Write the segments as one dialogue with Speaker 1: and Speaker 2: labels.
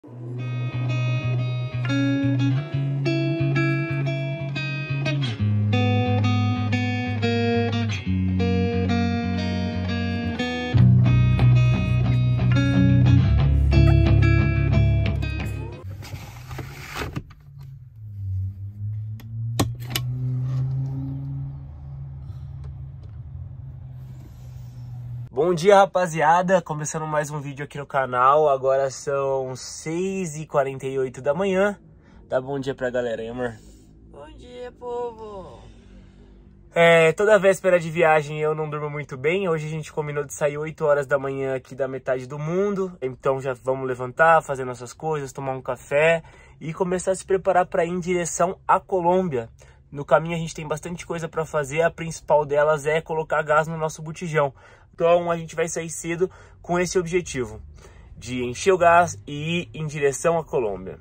Speaker 1: Bom dia, rapaziada, começando mais um vídeo aqui no canal. Agora são 6h48 da manhã. Dá bom dia pra galera, hein, amor?
Speaker 2: Bom dia, povo.
Speaker 1: Toda véspera de viagem eu não durmo muito bem. Hoje a gente combinou de sair 8 horas da manhã aqui da metade do mundo. Então já vamos levantar, fazer nossas coisas, tomar um café e começar a se preparar para ir em direção à Colômbia. No caminho a gente tem bastante coisa para fazer. A principal delas é colocar gás no nosso botijão. Então a gente vai sair cedo com esse objetivo, de encher o gás e ir em direção à Colômbia.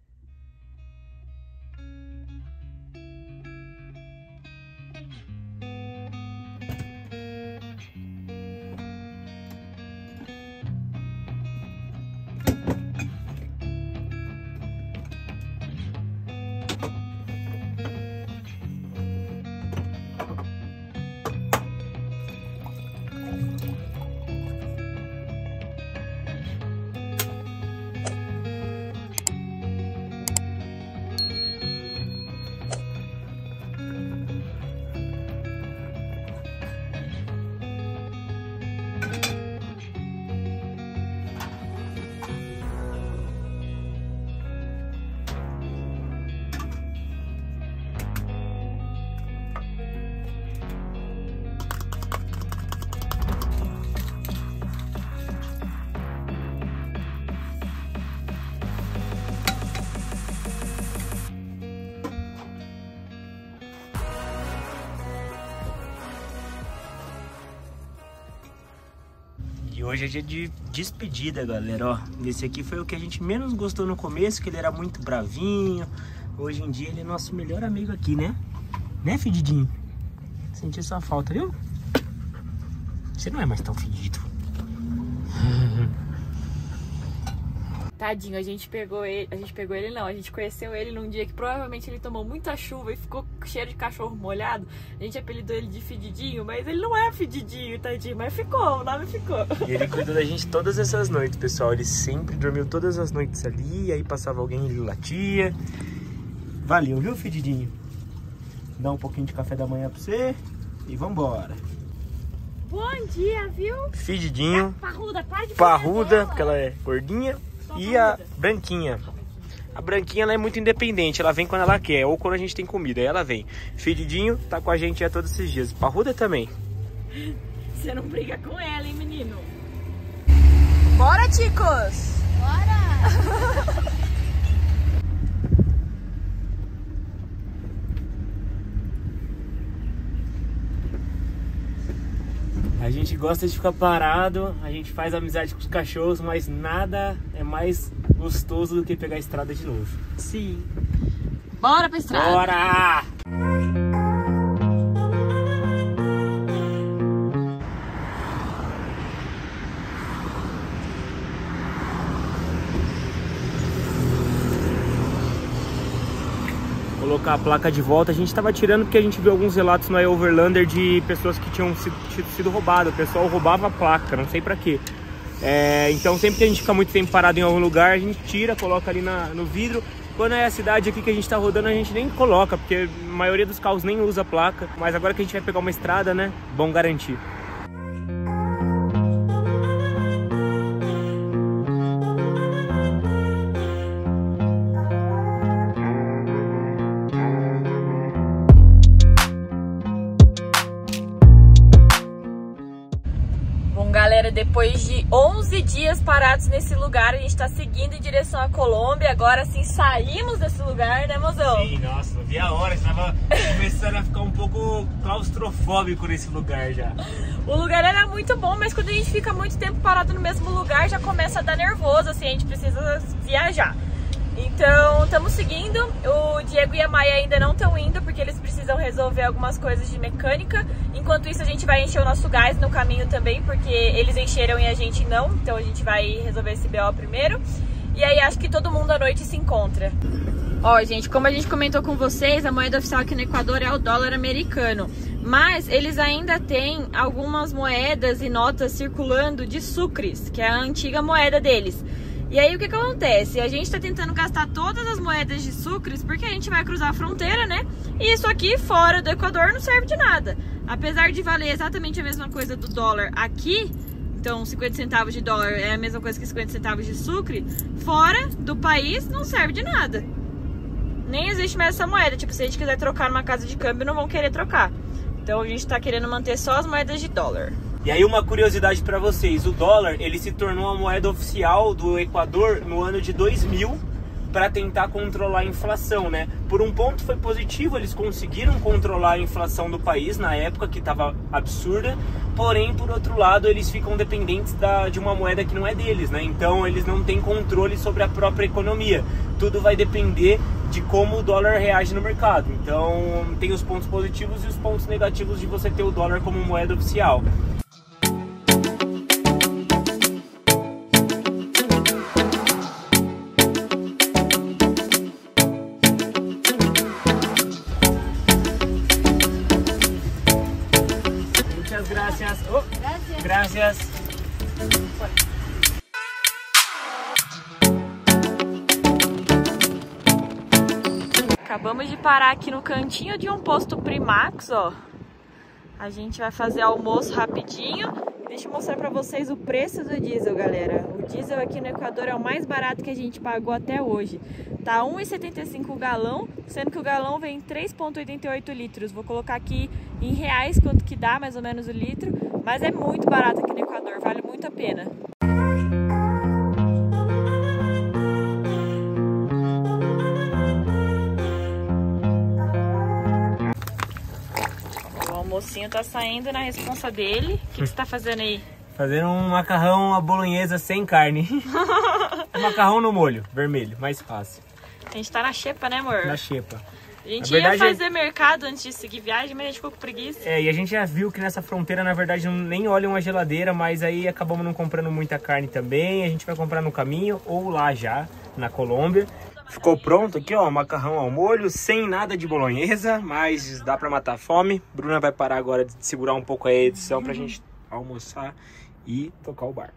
Speaker 1: E hoje é dia de despedida, galera, ó. Esse aqui foi o que a gente menos gostou no começo, que ele era muito bravinho. Hoje em dia ele é nosso melhor amigo aqui, né? Né, fedidinho? Senti sua falta, viu? Você não é mais tão fedido.
Speaker 2: Tadinho, a gente conheceu ele num dia que provavelmente ele tomou muita chuva e ficou cheiro de cachorro molhado. A gente apelidou ele de fedidinho, mas ele não é fedidinho, tadinho, mas ficou, o nome ficou.
Speaker 1: E ele cuidou da gente todas essas noites, pessoal. Ele sempre dormiu todas as noites ali, aí passava alguém e ele latia. Valeu, viu, fedidinho? Dá um pouquinho de café da manhã pra você e vambora.
Speaker 2: Bom dia, viu?
Speaker 1: Fedidinho.
Speaker 2: Parruda,
Speaker 1: porque ela é gordinha. E a branquinha. A branquinha ela é muito independente, ela vem quando ela quer, ou quando a gente tem comida, aí ela vem. Fedidinho tá com a gente já todos esses dias. Parruda também.
Speaker 2: Você não briga com ela, hein, menino? Bora, chicos! Bora!
Speaker 1: A gente gosta de ficar parado, a gente faz amizade com os cachorros, mas nada é mais gostoso do que pegar a estrada de novo.
Speaker 2: Sim. Bora pra estrada!
Speaker 1: Bora! Colocar a placa de volta, a gente estava tirando porque a gente viu alguns relatos no iOverlander de pessoas que tinham sido roubadas. O pessoal roubava a placa, não sei pra quê. Então sempre que a gente fica muito tempo parado em algum lugar, a gente tira, coloca ali no vidro. Quando é a cidade aqui que a gente tá rodando, a gente nem coloca, porque a maioria dos carros nem usa a placa. Mas agora que a gente vai pegar uma estrada, né, bom garantir.
Speaker 2: Galera, depois de 11 dias parados nesse lugar, a gente tá seguindo em direção à Colômbia. Agora sim saímos desse lugar, né, mozão?
Speaker 1: Sim, nossa, não vi a hora, estava começando a ficar um pouco claustrofóbico nesse lugar já.
Speaker 2: O lugar era muito bom, mas quando a gente fica muito tempo parado no mesmo lugar, já começa a dar nervoso, assim, a gente precisa viajar. Então, estamos seguindo. O Diego e a Maia ainda não estão indo, porque eles precisam resolver algumas coisas de mecânica. Enquanto isso, a gente vai encher o nosso gás no caminho também, porque eles encheram e a gente não. Então, a gente vai resolver esse BO primeiro. e aí acho que todo mundo à noite se encontra. Ó, gente, como a gente comentou com vocês, a moeda oficial aqui no Equador é o dólar americano. Mas eles ainda têm algumas moedas e notas circulando de sucres, que é a antiga moeda deles. E aí o que acontece? A gente tá tentando gastar todas as moedas de sucres porque a gente vai cruzar a fronteira, né? E isso aqui fora do Equador não serve de nada. Apesar de valer exatamente a mesma coisa do dólar aqui, então 50 centavos de dólar é a mesma coisa que 50 centavos de sucre, fora do país não serve de nada. Nem existe mais essa moeda, tipo, se a gente quiser trocar numa casa de câmbio, não vão querer trocar. Então a gente tá querendo manter só as moedas de dólar.
Speaker 1: E aí uma curiosidade para vocês, o dólar, ele se tornou a moeda oficial do Equador no ano de 2000 para tentar controlar a inflação, né? Por um ponto foi positivo, eles conseguiram controlar a inflação do país na época que estava absurda, porém, por outro lado, eles ficam dependentes de uma moeda que não é deles, né? Então eles não têm controle sobre a própria economia. Tudo vai depender de como o dólar reage no mercado. Então tem os pontos positivos e os pontos negativos de você ter o dólar como moeda oficial. Muchas gracias. Oh, gracias.
Speaker 2: Acabamos de parar aqui no cantinho de um posto Primax, ó. A gente vai fazer almoço rapidinho. Deixa eu mostrar pra vocês o preço do diesel, galera. O diesel aqui no Equador é o mais barato que a gente pagou até hoje. Tá 1,75 o galão, sendo que o galão vem 3,88 litros. Vou colocar aqui em reais quanto que dá mais ou menos o litro. Mas é muito barato aqui no Equador, vale muito a pena. O mocinho tá saindo na responsa dele. O que você tá fazendo aí?
Speaker 1: Fazendo um macarrão à bolonhesa sem carne. Macarrão no molho, vermelho, mais fácil.
Speaker 2: A gente tá na xepa, né, amor?
Speaker 1: Na xepa.
Speaker 2: A gente ia fazer mercado antes de seguir viagem, mas a gente ficou com preguiça.
Speaker 1: É, e a gente já viu que nessa fronteira, na verdade, nem olham a geladeira, mas aí acabamos não comprando muita carne também. A gente vai comprar no caminho ou lá já, na Colômbia. Ficou pronto aqui, ó, macarrão ao molho, sem nada de bolonhesa, mas dá pra matar a fome. Bruna vai parar agora de segurar um pouco a edição pra gente almoçar e tocar o barco.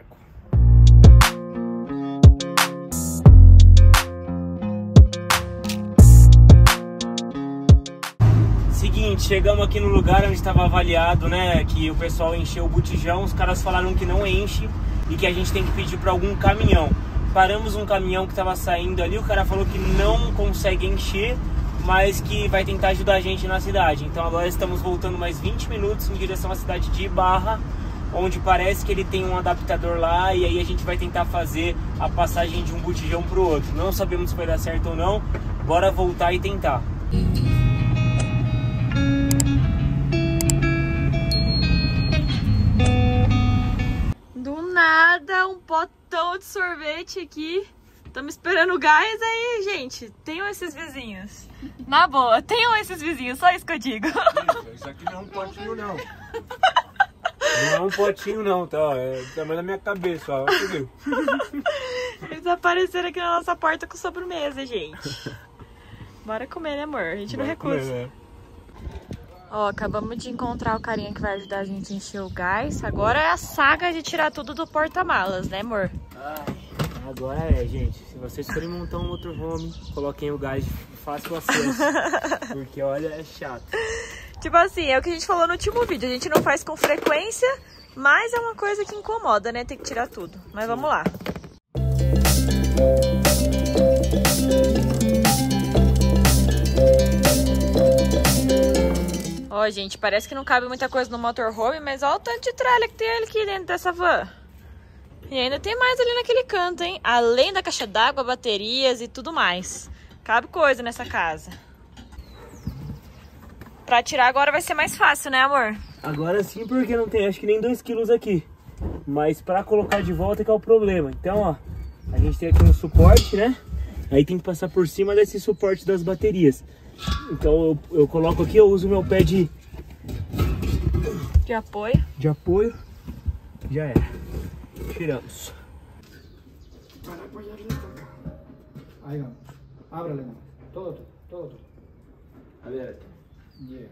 Speaker 1: Seguinte, chegamos aqui no lugar onde estava avaliado, né, que o pessoal encheu o botijão, os caras falaram que não enche e que a gente tem que pedir para algum caminhão. Paramos um caminhão que estava saindo ali, o cara falou que não consegue encher, mas que vai tentar ajudar a gente na cidade. Então agora estamos voltando mais 20 minutos em direção à cidade de Ibarra, onde parece que ele tem um adaptador lá e aí a gente vai tentar fazer a passagem de um botijão para o outro. Não sabemos se vai dar certo ou não, bora voltar e tentar.
Speaker 2: Do nada, um potão de sorvete aqui. Estamos esperando o gás aí, gente. Tenham esses vizinhos. Na boa, tenham esses vizinhos, só isso que eu digo.
Speaker 1: Isso aqui não é um potinho, não. Não é um potinho, não, tá? É do tamanho da minha cabeça, ó.
Speaker 2: Eles apareceram aqui na nossa porta com sobremesa, gente. Bora comer, né, amor? A gente não recusa. Comer, né? Ó, acabamos de encontrar o carinha que vai ajudar a gente a encher o gás. Agora é a saga de tirar tudo do porta-malas, né, amor?
Speaker 1: Ai, agora é, gente. Se vocês forem montar um motorhome, coloquem o gás de fácil acesso. Porque, olha, é chato.
Speaker 2: Tipo assim, é o que a gente falou no último vídeo. A gente não faz com frequência, mas é uma coisa que incomoda, né? Tem que tirar tudo. Mas vamos lá. Ó, gente, parece que não cabe muita coisa no motorhome, mas olha o tanto de tralha que tem aqui dentro dessa van. E ainda tem mais ali naquele canto, hein? Além da caixa d'água, baterias e tudo mais. Cabe coisa nessa casa. Pra tirar agora vai ser mais fácil, né, amor?
Speaker 1: Agora sim, porque não tem, acho que nem 2 quilos aqui. Mas pra colocar de volta que é o problema. Então, ó, a gente tem aqui um suporte, né? Aí tem que passar por cima desse suporte das baterias. Então eu coloco aqui, eu uso meu pé de
Speaker 2: apoio.
Speaker 1: De apoio. Já era. Tiramos.
Speaker 3: Para apoyar esta acá. Ahí vamos. Ábrale, no. Todo.
Speaker 1: Aberto.
Speaker 3: Yeah.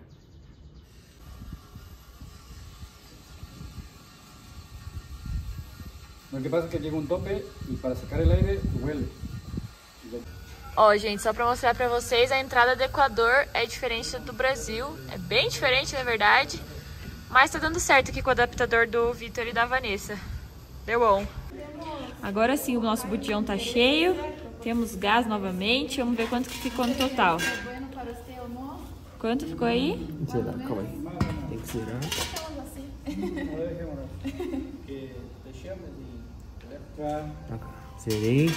Speaker 3: Lo que pasa es que llega un tope y para sacar el aire huele.
Speaker 2: Ó, gente, só pra mostrar pra vocês, a entrada do Equador é diferente do Brasil. É bem diferente, na verdade. Mas tá dando certo aqui com o adaptador do Vitor e da Vanessa. Deu bom. Agora sim o nosso botijão tá cheio. Temos gás novamente. Vamos ver quanto que ficou no total. Quanto ficou aí?
Speaker 1: Será? Calma aí. Tem que zerar. Zerei.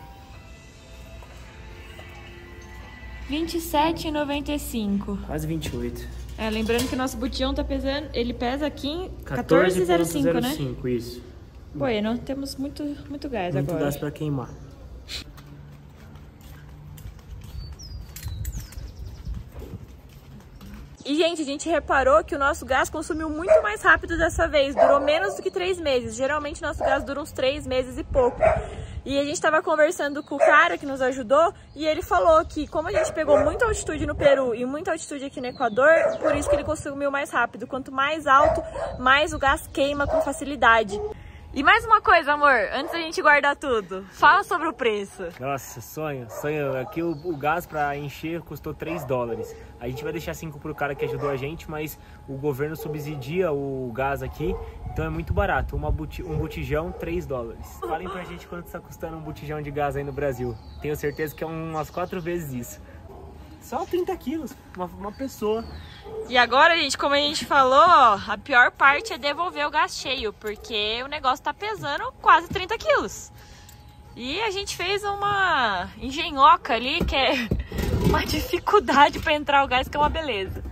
Speaker 2: 27,95.
Speaker 1: Quase 28.
Speaker 2: É, lembrando que o nosso botijão tá pesando, ele pesa aqui 14,05, né?
Speaker 1: 14,05, isso.
Speaker 2: Bueno, temos muito gás
Speaker 1: Muito
Speaker 2: agora.
Speaker 1: gás pra queimar.
Speaker 2: E, gente, a gente reparou que o nosso gás consumiu muito mais rápido dessa vez. Durou menos do que 3 meses. Geralmente, nosso gás dura uns 3 meses e pouco. E a gente estava conversando com o cara que nos ajudou e ele falou que como a gente pegou muita altitude no Peru e muita altitude aqui no Equador, por isso que ele consumiu mais rápido. Quanto mais alto, mais o gás queima com facilidade. E mais uma coisa, amor, antes da gente guardar tudo, fala sobre o preço.
Speaker 1: Nossa, sonho. Aqui o gás pra encher custou 3 dólares. A gente vai deixar 5 pro cara que ajudou a gente, mas o governo subsidia o gás aqui, então é muito barato. Um botijão, 3 dólares. Falem pra gente quanto está custando um botijão de gás aí no Brasil. Tenho certeza que é umas 4 vezes isso. Só 30 quilos, uma pessoa.
Speaker 2: E agora, gente, como a gente falou, ó, a pior parte é devolver o gás cheio, porque o negócio tá pesando quase 30 quilos. E a gente fez uma engenhoca ali, que é uma dificuldade para entrar o gás, que é uma beleza.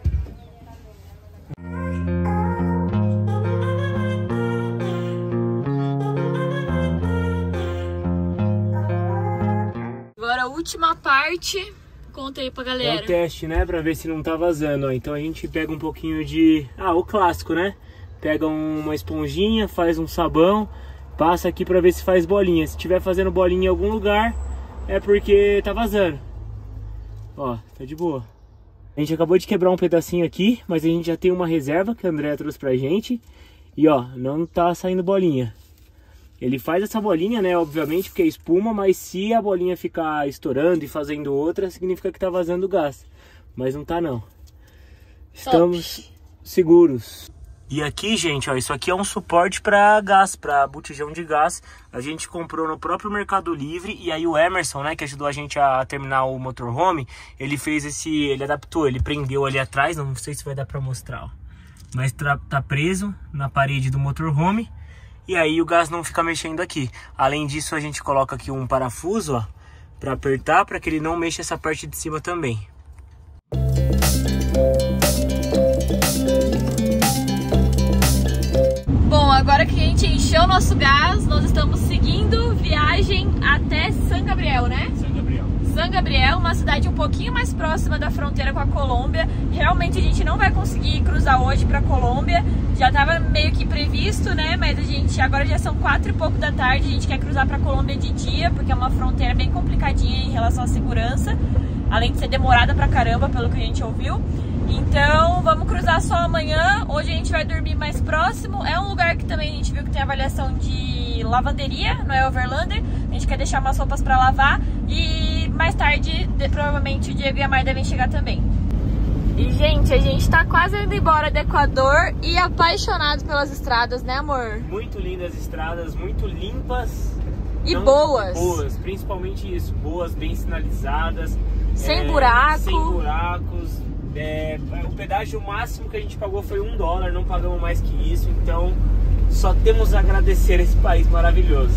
Speaker 2: Agora a última parte, conta aí pra galera.
Speaker 1: É o teste, né, pra ver se não tá vazando, ó. Então a gente pega um pouquinho de... o clássico, né? Pega uma esponjinha, faz um sabão, passa aqui pra ver se faz bolinha. Se tiver fazendo bolinha em algum lugar, é porque tá vazando. Ó, tá de boa. A gente acabou de quebrar um pedacinho aqui, mas a gente já tem uma reserva que a Andrea trouxe pra gente. E ó, não tá saindo bolinha. Ele faz essa bolinha, né, obviamente, porque é espuma, mas se a bolinha ficar estourando e fazendo outra, significa que tá vazando gás. Mas não tá, não. Estamos seguros. E aqui, gente, ó, isso aqui é um suporte para gás, para botijão de gás. A gente comprou no próprio Mercado Livre e aí o Emerson, né, que ajudou a gente a terminar o motorhome, ele fez ele adaptou, ele prendeu ali atrás, não sei se vai dar para mostrar, ó. Mas tá preso na parede do motorhome. E aí o gás não fica mexendo aqui. Além disso, a gente coloca aqui um parafuso, ó, para apertar, para que ele não mexa essa parte de cima também.
Speaker 2: Bom, agora que a gente encheu o nosso gás, nós estamos seguindo viagem até San Gabriel, né? San Gabriel, uma cidade um pouquinho mais próxima da fronteira com a Colômbia. Realmente a gente não vai conseguir cruzar hoje para a Colômbia. Já estava meio que previsto, né? Mas a gente agora já são 4 e pouco da tarde. A gente quer cruzar para a Colômbia de dia, porque é uma fronteira bem complicadinha em relação à segurança, além de ser demorada pra caramba, pelo que a gente ouviu. Então vamos cruzar só amanhã. Hoje a gente vai dormir mais próximo. É um lugar que também a gente viu que tem avaliação de lavanderia, não é Overlander. A gente quer deixar umas roupas para lavar e mais tarde provavelmente o Diego e a Mai devem chegar também. E gente, a gente tá quase indo embora do Equador e apaixonados pelas estradas, né, amor?
Speaker 1: Muito lindas estradas, muito limpas
Speaker 2: e boas.
Speaker 1: Boas, principalmente isso, boas, bem sinalizadas,
Speaker 2: sem buraco.
Speaker 1: Sem buracos. O pedágio máximo que a gente pagou foi $1, não pagamos mais que isso, então só temos a agradecer esse país maravilhoso.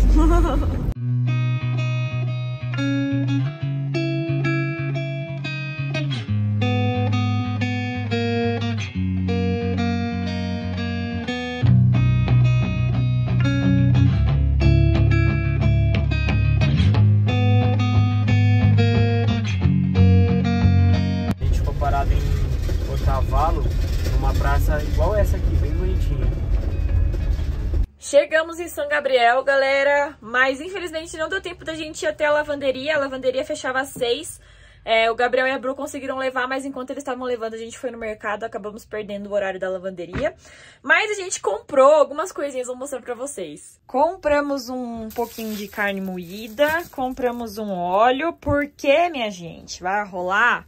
Speaker 1: Numa praça igual essa aqui, bem bonitinha.
Speaker 2: Chegamos em São Gabriel, galera, mas infelizmente não deu tempo da gente ir até a lavanderia fechava às 6. O Gabriel e a Bru conseguiram levar, mas enquanto eles estavam levando, a gente foi no mercado, acabamos perdendo o horário da lavanderia. Mas a gente comprou algumas coisinhas, vou mostrar pra vocês. Compramos um pouquinho de carne moída, compramos um óleo, porque, minha gente, vai rolar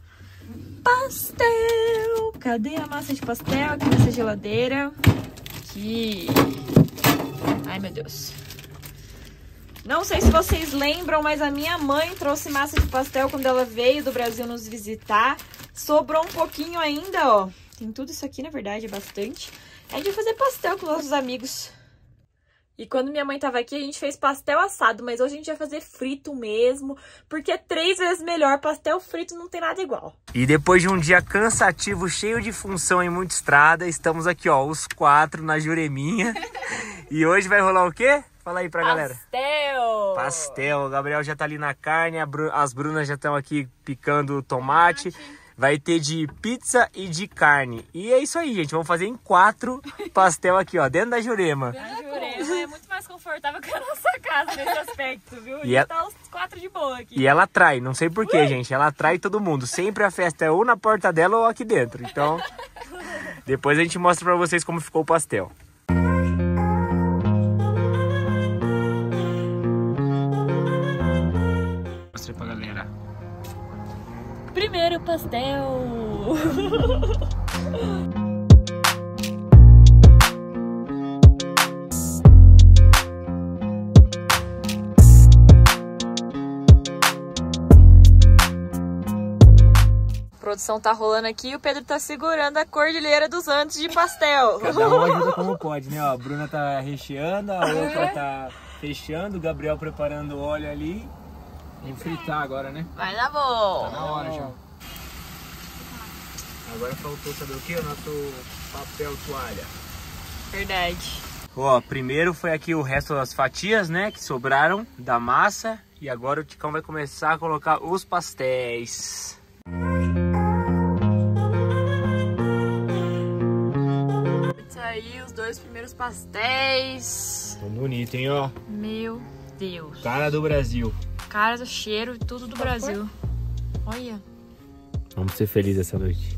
Speaker 2: pastel! Cadê a massa de pastel? Aqui nessa geladeira. Aqui. Ai, meu Deus. Não sei se vocês lembram, mas a minha mãe trouxe massa de pastel quando ela veio do Brasil nos visitar. Sobrou um pouquinho ainda, ó. Tem tudo isso aqui, na verdade, é bastante. A gente vai fazer pastel com nossos amigos. E quando minha mãe tava aqui, a gente fez pastel assado, mas hoje a gente vai fazer frito mesmo, porque é 3 vezes melhor. Pastel frito não tem nada igual.
Speaker 1: E depois de um dia cansativo, cheio de função em muita estrada, estamos aqui, ó, os 4 na Jureminha. E hoje vai rolar o quê? Fala aí pra galera.
Speaker 2: Pastel!
Speaker 1: Pastel. O Gabriel já tá ali na carne, as Brunas já estão aqui picando tomate. Vai ter de pizza e de carne. E é isso aí, gente. Vamos fazer em 4 pastel aqui, ó, dentro da Jurema.
Speaker 2: A Jurema é muito mais confortável que a nossa casa nesse aspecto, viu?
Speaker 1: E ela
Speaker 2: tá os 4 de boa aqui.
Speaker 1: E ela atrai, não sei porquê, gente. Ela atrai todo mundo. Sempre a festa é ou na porta dela ou aqui dentro. Então, depois a gente mostra pra vocês como ficou o pastel. Mostrei pra galera.
Speaker 2: Primeiro pastel! A produção tá rolando aqui e o Pedro tá segurando a Cordilheira dos Andes de pastel.
Speaker 1: Cada um ajuda como pode, né? Ó, a Bruna tá recheando, a outra tá fechando, o Gabriel preparando o óleo ali.
Speaker 3: Vamos fritar agora, né?
Speaker 2: Vai dar bom!
Speaker 3: Tá na hora já.
Speaker 1: Agora faltou, saber o que? O nosso papel toalha.
Speaker 2: Verdade.
Speaker 1: Ó, primeiro foi aqui o resto das fatias, né? Que sobraram da massa. E agora o Ticão vai começar a colocar os pastéis.
Speaker 2: Tá aí os 2 primeiros pastéis.
Speaker 1: Tão bonito, hein, ó.
Speaker 2: Meu Deus.
Speaker 1: Cara do Brasil.
Speaker 2: Cara do cheiro, tudo do Brasil. Olha.
Speaker 1: Vamos ser felizes essa noite.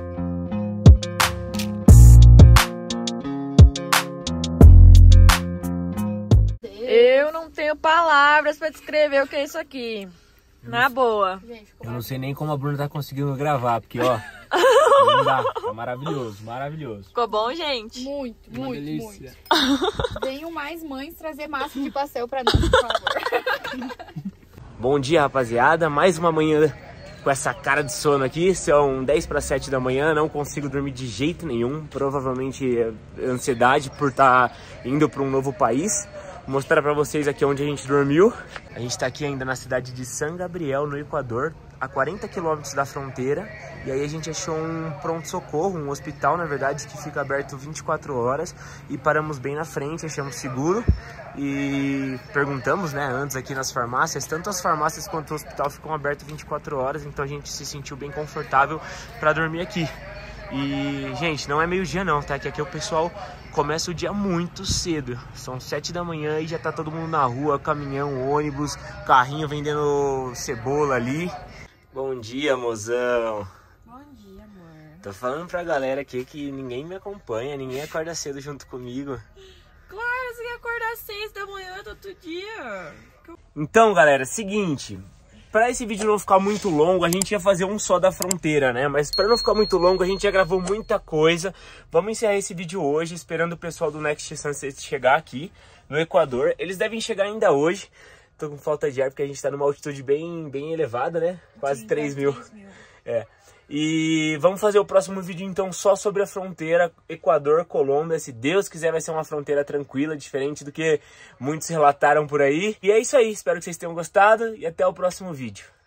Speaker 2: Eu não tenho palavras pra descrever o que é isso aqui. Na boa.
Speaker 1: Eu não sei nem como a Bruna tá conseguindo gravar, porque, ó, não dá. Tá maravilhoso, maravilhoso.
Speaker 2: Ficou bom, gente?
Speaker 4: Muito,
Speaker 3: Uma
Speaker 4: muito,
Speaker 3: delícia.
Speaker 4: muito. Venham mais mães trazer massa de pastel pra nós, por favor.
Speaker 1: Bom dia, rapaziada. Mais uma manhã com essa cara de sono aqui. São 10 para 7 da manhã. Não consigo dormir de jeito nenhum. Provavelmente ansiedade por estar indo para um novo país. Vou mostrar para vocês aqui onde a gente dormiu. A gente está aqui ainda na cidade de San Gabriel, no Equador, a 40 quilômetros da fronteira. E aí a gente achou um pronto-socorro, um hospital, na verdade, que fica aberto 24 horas. E paramos bem na frente, achamos seguro. E perguntamos, né, antes aqui nas farmácias, tanto as farmácias quanto o hospital ficam abertos 24 horas, então a gente se sentiu bem confortável para dormir aqui. E, gente, não é meio-dia não, tá? Que aqui o pessoal começa o dia muito cedo. São 7 da manhã e já tá todo mundo na rua, caminhão, ônibus, carrinho vendendo cebola ali. Bom dia, mozão.
Speaker 2: Bom dia, amor.
Speaker 1: Tô falando pra galera aqui que ninguém me acompanha, ninguém acorda cedo junto comigo.
Speaker 2: Claro, você quer acordar às 6 da manhã todo dia.
Speaker 1: Então, galera, seguinte, para esse vídeo não ficar muito longo, a gente ia fazer um só da fronteira, né? Mas para não ficar muito longo, a gente já gravou muita coisa. Vamos encerrar esse vídeo hoje, esperando o pessoal do Next Sunset chegar aqui no Equador. Eles devem chegar ainda hoje. Tô com falta de ar porque a gente tá numa altitude bem elevada, né? Quase 3 mil. É. E vamos fazer o próximo vídeo então só sobre a fronteira Equador-Colômbia. Se Deus quiser vai ser uma fronteira tranquila, diferente do que muitos relataram por aí. E é isso aí, espero que vocês tenham gostado e até o próximo vídeo.